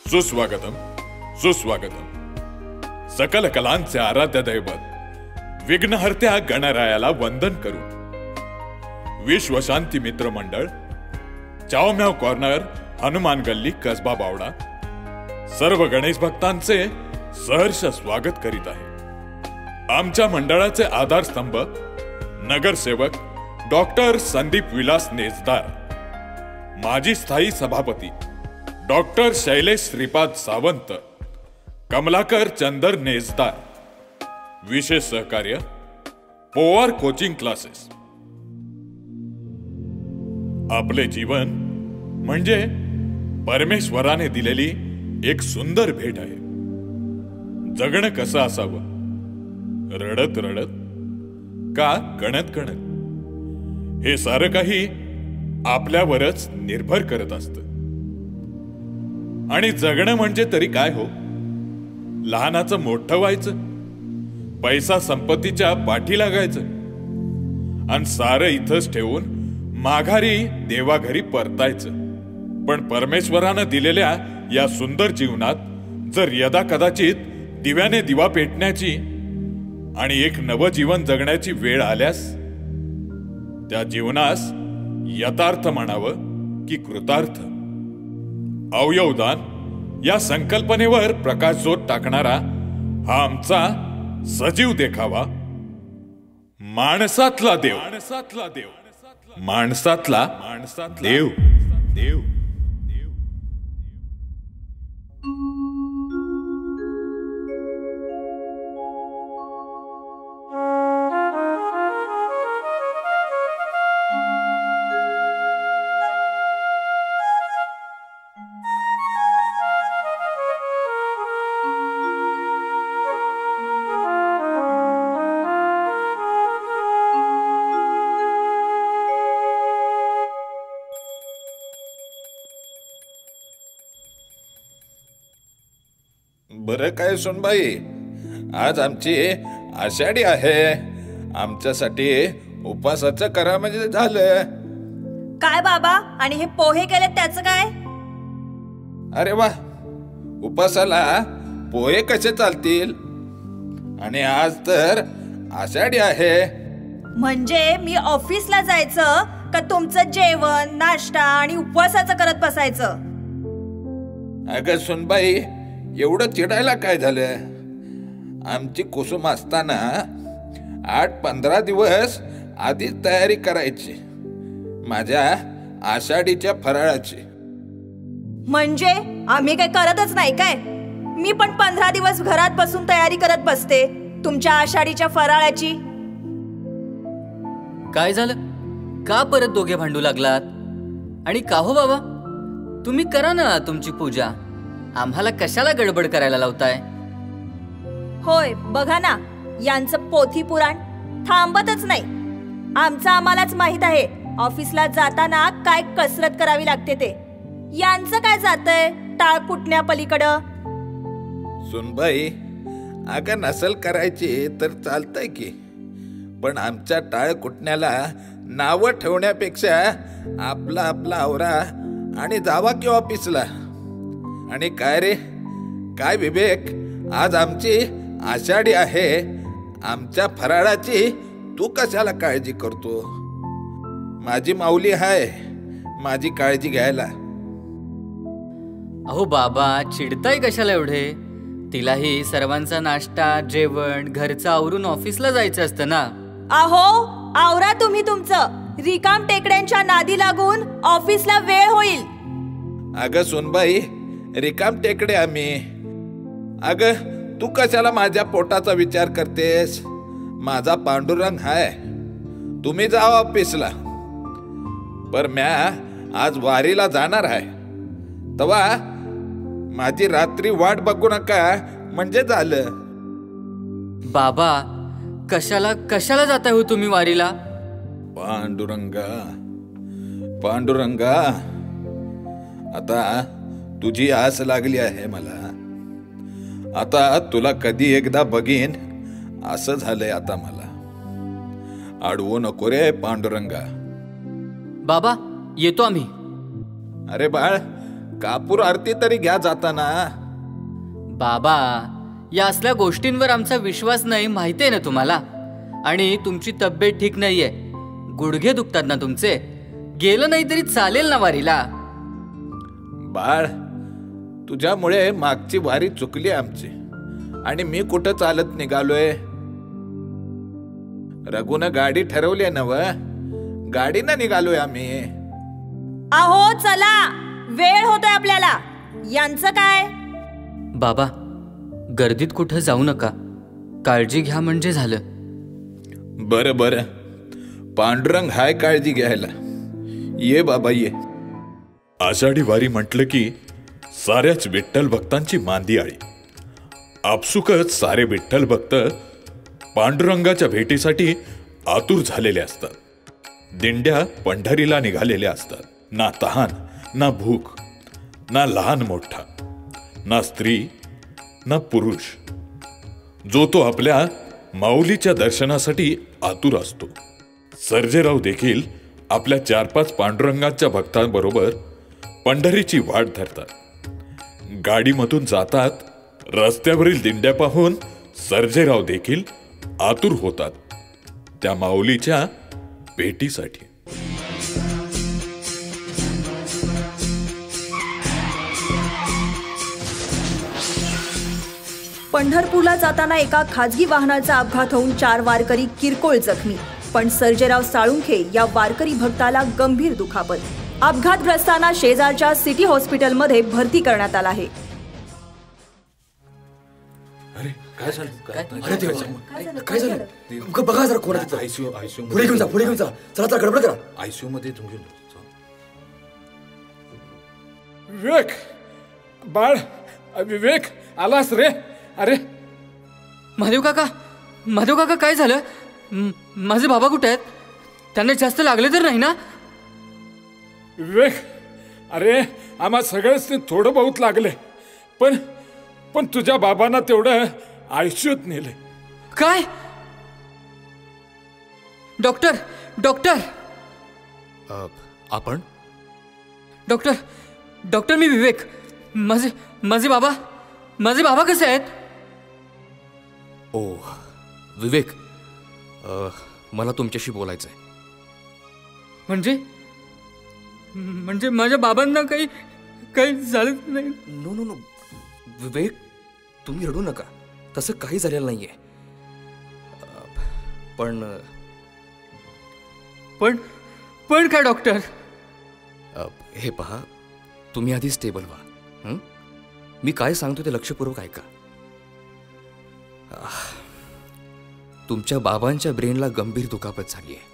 सुस्वागतम सुस्वागतम. सकल कलांचे आराध्य दैवत विघ्नहर्त्या गणरायाला वंदन करू. विश्वशांती मित्र मंडळ, चावम्याव कॉर्नर, हनुमान गल्ली, कसबा बावडा सर्व गणेश भक्तांचे सहर्ष स्वागत करीत आहे. आमच्या मंडळाचे आधारस्तंभ नगरसेवक डॉक्टर संदीप विलास नेजदार, माजी स्थायी सभापती डॉक्टर शैलेश श्रीपाद सावंत, कमलाकर चंदर नेजदार. विशेष सहकार्य पोवार कोचिंग क्लासेस. आपले जीवन म्हणजे परमेश्वराने दिलेली एक सुंदर भेट आहे. जगणं कसं असावं? रडत रडत का कणत कणत? हे सारं काही आपल्यावरच निर्भर करत असतं. आणि जगणं म्हणजे तरी काय हो? लहानाचं मोठं व्हायचं, पैसा संपत्तीच्या पाठी लागायचं आणि सारं इथंच ठेवून माघारी देवाघरी परतायचं. पण परमेश्वरानं दिलेल्या या सुंदर जीवनात जर यदा कदाचित दिव्याने दिवा पेटण्याची आणि एक नवं जीवन जगण्याची वेळ आल्यास, त्या जीवनास यथार्थ म्हणावं की कृतार्थ? अवयवदान या संकल्पनेवर प्रकाशझोत टाकणारा हा आमचा सजीव देखावा, माणसातला देव. माणसातला देव. देव. बरं काय सुनबाई, आज आमची आषाढी आहे. आमच्यासाठी उपवासाचं करा म्हणजे झालं. काय बाबा, आणि हे पोहे केले त्याचं काय? अरे वा, उपवासाला पोहे कसे चालतील? आणि आज तर आषाढी आहे. म्हणजे मी ऑफिसला जायचं का तुमचं जेवण, नाश्ता आणि उपवासाचं करत बसायचं? अगं सुनबाई, एवढं चिडायला काय झालं? आमची कुसुम असताना 8-15 दिवस आधीच तयारी करायची माझ्या आषाढीच्या फराळाची. म्हणजे आम्ही काही करतच नाही काय? मी पण 15 दिवस घरात बसून तयारी करत बसते तुमच्या आषाढीच्या फराळाची. काय झालं? का परत दोघे भांडू लागलात? आणि का हो बाबा, तुम्ही करा ना तुमची पूजा. आम्हाला कशाला गडबड करायला लावताय? होय, बघा ना, यांचं पोथी पुराण थांबतच नाही. आमचं आम्हालाच माहित आहे ऑफिसला जाताना काय कसरत करावी लागते ते. यांचं काय जातंय टाळ फुटण्या पलीकडं? सुनबाई, अगं नसल करायची तर चालतंय की, पण आमच्या टाळ कुटण्याला नावं ठेवण्यापेक्षा आपला आपला आवरा आणि जावा की ऑफिसला. आणि काय रे, काय विवेक, आज आमची आषाढी आहे. आमच्या फराळाची तू कशाला काळजी करतो? माझी माऊली हाय माझी काळजी घ्यायला. अहो बाबा, चिडताय कशाला एवढे? तिलाही सर्वांचा नाश्ता, जेवण, घरचं आवरून ऑफिसला जायचं असतं ना. अहो, आवरा तुम्ही तुमचं. रिकाम टेकड्यांच्या नादी लागून ऑफिसला वेळ होईल. अगं सुनबाई, रिकाम टेकडे आम्ही. अगं तू कशाला माझ्या पोटाचा विचार करतेस? माझा पांडुरंग हाय. तुम्ही जा ऑफिसला. पर म्या आज वारीला जाणार आहे. तवा माझी रात्री वाट बघू नका म्हणजे झालं. बाबा, कशाला कशाला जाताय हो तुम्ही वारीला? पांडुरंगा, पांडुरंगा, आता तुझी आस लागली आहे मला. आता तुला कधी एकदा बघीन असं झालंय आता मला. अडवू नको रे पांडुरंगा. बाबा, येतो आम्ही. अरे बाळ, कापूर आरती तरी घ्या जाताना. बाबा, या असल्या गोष्टींवर आमचा विश्वास नाही, माहितीये ना तुम्हाला. आणि तुमची तब्येत ठीक नाहीये, गुडघे दुखतात ना तुमचे. गेलं नाही तरी चालेल ना वारीला. बाळ, तुझ्यामुळे मागची वारी चुकली आमची, आणि मी कुठं चालत निघालोय. रघुनं गाडी ठरवली नव, गाडीनं निघालोय आम्ही. अहो चला, वेळ होतोय आपल्याला. यांचं काय? बाबा, गर्दीत कुठं जाऊ नका, काळजी घ्या म्हणजे झालं. बरं बरं, पांडुरंग हाय काळजी घ्यायला. ये बाबा ये. आषाढी वारी म्हटलं की साऱ्याच विठ्ठल भक्तांची मांदी आळी. आपसुकच सारे विठ्ठल भक्त पांडुरंगाच्या भेटीसाठी आतुर झालेले असतात. दिंड्या पंढरीला निघालेल्या असतात. ना तहान, ना भूक, ना लहान मोठा, ना स्त्री, ना पुरुष. जो तो आपल्या माऊलीच्या दर्शनासाठी आतुर असतो. सर्जेराव देखील आपल्या 4-5 पांडुरंगाच्या भक्तांबरोबर पंढरीची वाट धरतात. गाडीमधून जातात. रस्त्यावरील दिंड्या पाहून सर्जेराव देखील आतुर होतात त्या माऊलीच्या भेटीसाठी. पंढरपूरला जाताना एका खाजगी वाहनाचा अपघात होऊन 4 वारकरी किरकोळ जखमी. पण सर्जेराव साळुंखे या वारकरी भक्ताला गंभीर दुखापत. अपघातग्रस्तांना शेजारच्या सिटी हॉस्पिटलमध्ये भरती करण्यात आलं आहे. काय झालं? काय झालं? बघा जरा कोण आहे. आयसीयू पुढे घेऊन जा. चला गडबड करा. आयसीयू मध्ये तुम्ही. विवेक, बाळ विवेक, आलास रे? अरे महादेव काका काय झालं? माझे बाबा कुठे आहेत? त्यांना जास्त लागले तर नाही ना? विवेक, अरे आम्हा सगळेच थोडं बहुत लागले, पण तुझ्या बाबांना तेवढं आयसीयूत नेले. काय? डॉक्टर आपण? डॉक्टर मी विवेक. माझे बाबा कसे आहेत? ओ विवेक, मला तुमच्याशी बोलायचं आहे. म्हणजे माझ्या बाबांना काही झालं नाही? नो विवेक, तुम्ही रडू नका. तसं काही झालेलं नाहीये. पण काय डॉक्टर? हे पहा, तुम्ही आधी स्टेबल व्हा. मी काय सांगतो ते लक्षपूर्वक ऐका. तुमच्या बाबांच्या ब्रेनला गंभीर दुखापत झाली आहे.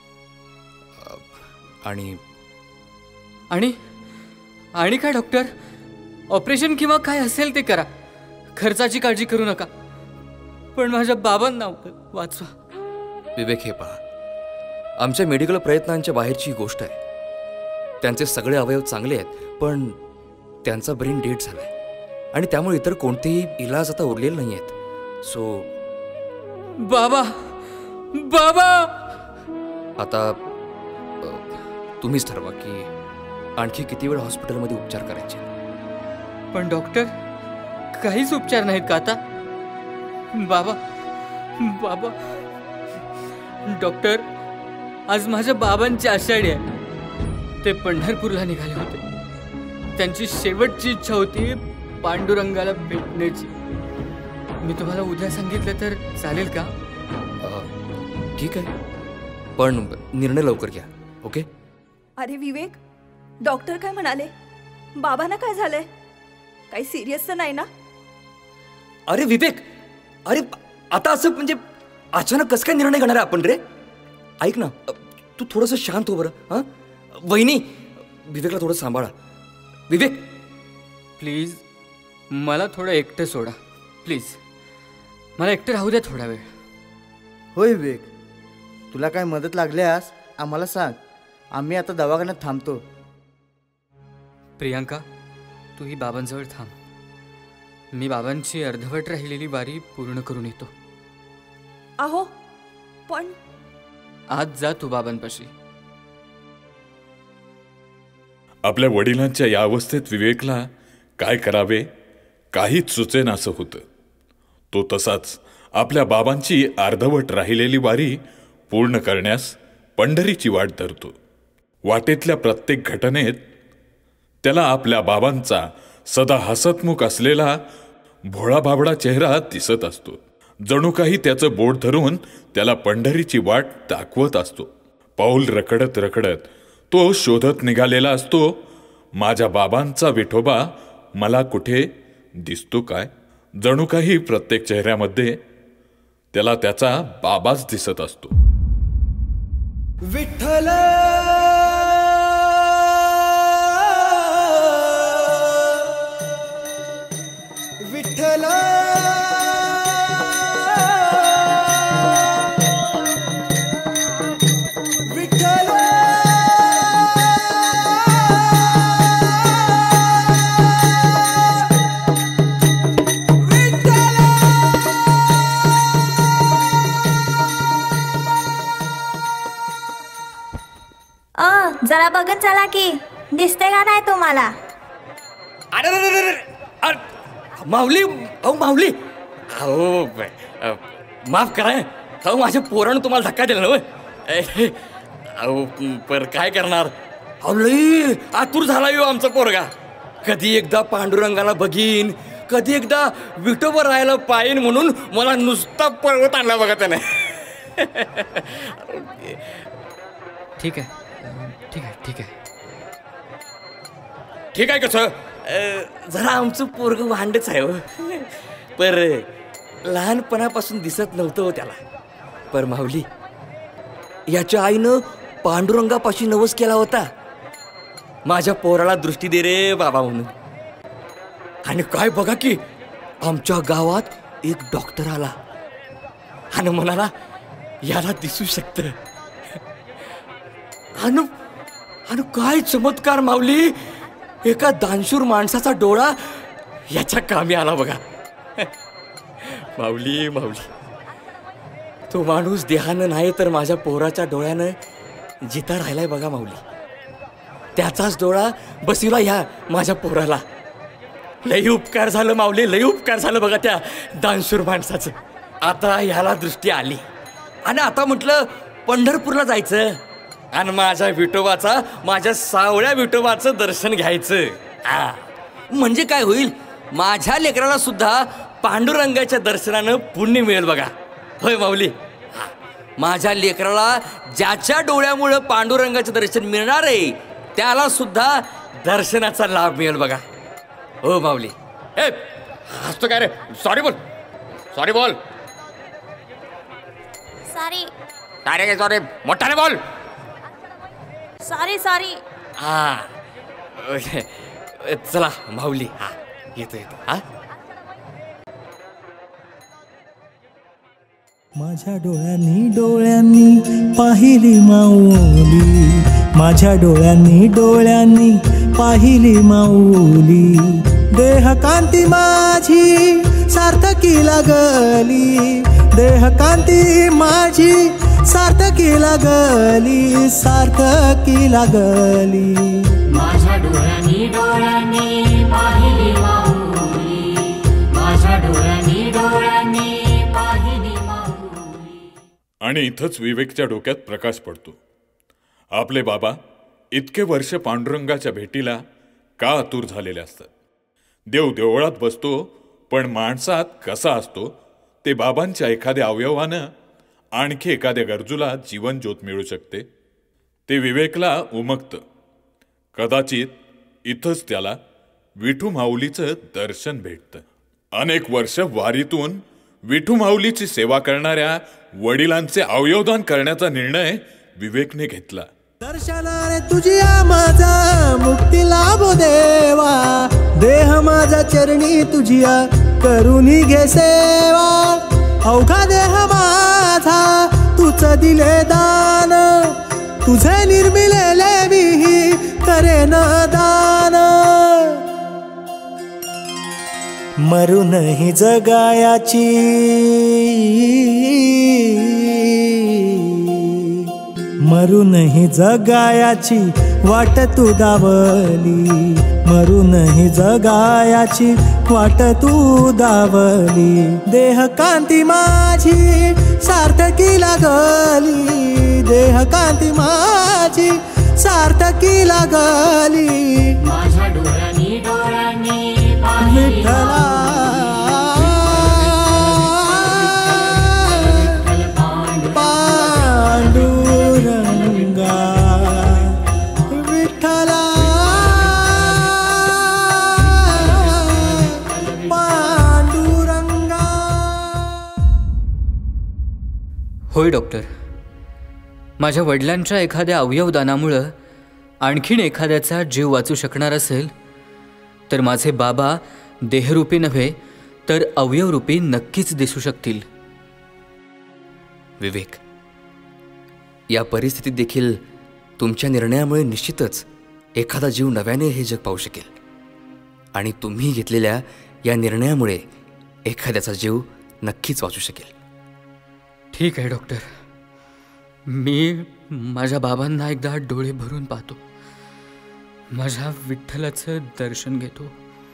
आणि काय डॉक्टर? ऑपरेशन किंवा काय असेल ते करा. खर्चाची काळजी करू नका, पण माझ्या बाबांना वाचवा. विवेक, हे पहा, आमच्या मेडिकल प्रयत्नांच्या बाहेरची गोष्ट आहे. त्यांचे सगळे अवयव चांगले आहेत, पण त्यांचा ब्रेन डेड झालाय आणि त्यामुळे इतर कोणतेही इलाज आता उरलेले नाही आहेत. सो बाबा आता तुम्हीच ठरवा की आणखी किती वेळ हॉस्पिटलमध्ये उपचार करायचे. पण डॉक्टर, काहीच उपचार नाहीत का आता? बाबा डॉक्टर, आज माझ्या बाबांची आषाढी आहे. ते पंढरपूरला निघाले होते. त्यांची शेवटची इच्छा होती पांडुरंगाला भेटण्याची. मी तुम्हाला उद्या सांगितलं तर चालेल का? ठीक आहे, पण निर्णय लवकर घ्या. ओके? अरे विवेक, डॉक्टर काय म्हणाले? बाबांना काय झालंय? काही सिरियस तर नाही ना? अरे विवेक, अरे आता असं म्हणजे अचानक कसं काय निर्णय घेणार आहे आपण रे? ऐक ना, तू थोडंसं शांत हो बरं. हां वहिनी, विवेकला थोडं सांभाळा. विवेक प्लीज, मला थोडं एकटं सोडा. प्लीज, मला एकटं राहू द्या थोडा वेळ. होय विवेक, तुला काय मदत लागल्यास आम्हाला सांग. आम्ही आता दवाखान्यात थांबतो. प्रियांका, तू ही बाबांजवळ थांब. मी बाबांची अर्धवट राहिलेली वारी पूर्ण करून येतो. अहो पण आज जा तू बाबांपाशी. आपल्या वडिलांच्या या अवस्थेत विवेकला काय करावे काहीच सुचेनासं होतं. तो तसाच आपल्या बाबांची अर्धवट राहिलेली वारी पूर्ण करण्यास पंढरीची वाट धरतो. वाटेतल्या प्रत्येक घटनेत त्याला आपल्या बाबांचा सदा हसतमुख असलेला भोळा बाबडा चेहरा दिसत असतो. जणू काही त्याचं बोट धरून त्याला पंढरीची वाट दाखवत असतो. पाऊल रखडत रखडत तो शोधत निघालेला असतो, माझ्या बाबांचा विठोबा मला कुठे दिसतो काय. जणू काही प्रत्येक चेहऱ्यामध्ये त्याला त्याचा बाबाच दिसत असतो. विठ्ठल विठ्ठल विठ्ठल जरा बघत चला की दिसते का नाही तुम्हाला. अरे अरे अरे अरे माऊली, अहो माऊली, अहो माफ करा. अहो माझ्या पोरानं तुम्हाला धक्का दिला ना. अहो पर काय करणार. अहो लई आतुर झाला येऊ आमचा पोरगा. कधी एकदा पांडुरंगाला बघीन, कधी एकदा विठोबा राहायला पाहिन म्हणून मला नुसता पर्वत आणला बघा त्याने. ठीक आहे ठीक आहे ठीक आहे ठीक आहे. कसं जरा आमचं पोरगं वांडच आहे हो. पर लहानपणापासून दिसत नव्हतं हो त्याला. पर माऊली, याच्या आईनं पांडुरंगापाशी नवस केला होता, माझ्या पोराला दृष्टी दे रे बाबा म्हणून. आणि काय बघा की आमच्या गावात एक डॉक्टर आला आणि म्हणाला याला दिसू शकतं. आणि काय चमत्कार माऊली, एका दानशूर माणसाचा डोळा याच्या कामी आला बघा. माऊली माऊली, तो माणूस देहानं नाही तर माझ्या पोराच्या डोळ्यानं जिता राहिलाय बघा माऊली. त्याचाच डोळा बसिवला ह्या माझ्या पोराला. लई उपकार झालं माऊली, लई उपकार झालं बघा त्या दानशूर माणसाचं. आता ह्याला दृष्टी आली आणि आता म्हटलं पंढरपूरला जायचं आणि माझ्या विठोबाचा, माझ्या सावळ्या विठोबाचं दर्शन घ्यायचं. म्हणजे काय होईल, माझ्या लेकराला सुद्धा पांडुरंगाच्या दर्शनानं पुण्य मिळेल बघा. होय माऊली, माझ्या लेकराला ज्याच्या डोळ्यामुळं पांडुरंगाचं दर्शन मिळणार आहे त्याला सुद्धा दर्शनाचा लाभ मिळेल बघा. हो माऊली. ए हसतो काय रे. सॉरी बोल, सॉरी बोल. सॉरी अरे काय सॉरी, मोठाने बोल. Sorry sorry. हा चला माऊली. हा येतो येतो. हा माझ्या डोळ्यांनी पाहिली माऊली, माझ्या डोळ्यांनी पाहिली माऊली. देहकांती माझी सार्थकी लागली, देहकांती माझी सार्थकी लागली, सार्थकी लागली. माझ्या डोळ्यांनी पाहिली माऊली, माझ्या डोळ्यांनी पाहिली माऊली. आणि इथंच विवेकच्या डोक्यात प्रकाश पडतो. आपले बाबा इतके वर्ष पांडुरंगाच्या भेटीला का आतुर झालेले असतात. देव देवळात बसतो, पण माणसात कसा असतो ते बाबांच्या एखाद्या अवयवानं आणखी एखाद्या गरजूला जीवन ज्योत मिळू शकते ते विवेकला उमगतं. कदाचित इथंच त्याला विठू माऊलीचं दर्शन भेटतं. अनेक वर्ष वारीतून विठू माऊलीची सेवा करणाऱ्या वडिलांचे अवयवदान करण्याचा निर्णय विवेकने घेतला. दर्शनाने तुझिया माझा मुक्ती लाभो देवा, देह माझा चरणी तुझिया करुनी घे सेवा. अवघा देह माझा तुझ दिले दान, तुझे निर्मिलेले मी करेन दान. मरूनही जगायाची, मरूनही जगायाची वाट तू दावली, मरूनही जगायाची वाट तू दावली. देह कांती माझी सार्थकी लागली, देह कांती माझी सार्थकी लागली. माझ्या डोळ्यांनी डोळ्यांनी पाहिली विठ्ठला पांडुरंगा, विठ्ठला पांडुरंगा. होय डॉक्टर, माझ्या वडिलांच्या एखाद्या अवयवदानामुळं आणखीन एखाद्याचा जीव वाचू शकणार असेल तर माझे बाबा देहरूपी नव्हे तर अवयवरूपी नक्कीच दिसू शकतील. विवेक, या परिस्थितीत देखील तुमच्या निर्णयामुळे निश्चितच एखादा जीव नव्याने हे जग पाहू शकेल आणि तुम्ही घेतलेल्या या निर्णयामुळे एखाद्याचा जीव नक्कीच वाचू शकेल. ठीक आहे डॉक्टर, मी माझ्या बाबांना एकदा डोळे भरून पाहतो, माझ्या विठ्ठलाचं दर्शन घेतो,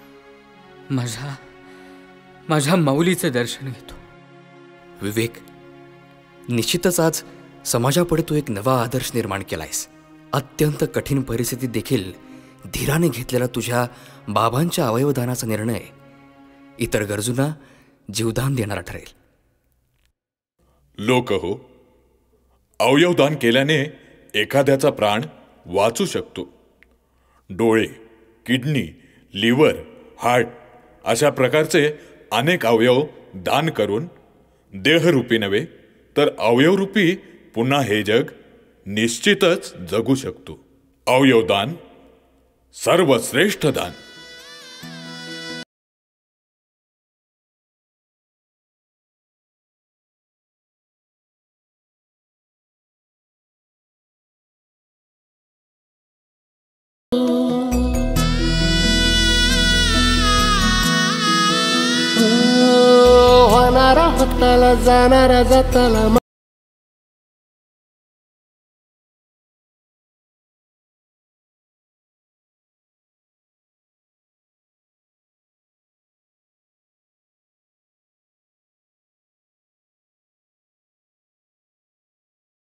माझ्या माऊलीचं दर्शन घेतो. विवेक, निश्चितच आज समाजापुढे तू एक नवा आदर्श निर्माण केलायस. अत्यंत कठीण परिस्थितीत देखील धीराने घेतलेला तुझ्या बाबांच्या अवयवदानाचा निर्णय इतर गरजूंना जीवदान देणारा ठरेल. लोक हो, अवयवदान केल्याने एखाद्याचा प्राण वाचू शकतो. डोळे, किडनी, लिव्हर, हार्ट अशा प्रकारचे अनेक अवयव दान करून देहरूपी नव्हे तर अवयवरूपी पुन्हा हे जग निश्चितच जगू शकतो. अवयवदान सर्वश्रेष्ठ दान. होणारा होताला जाणारा जाताला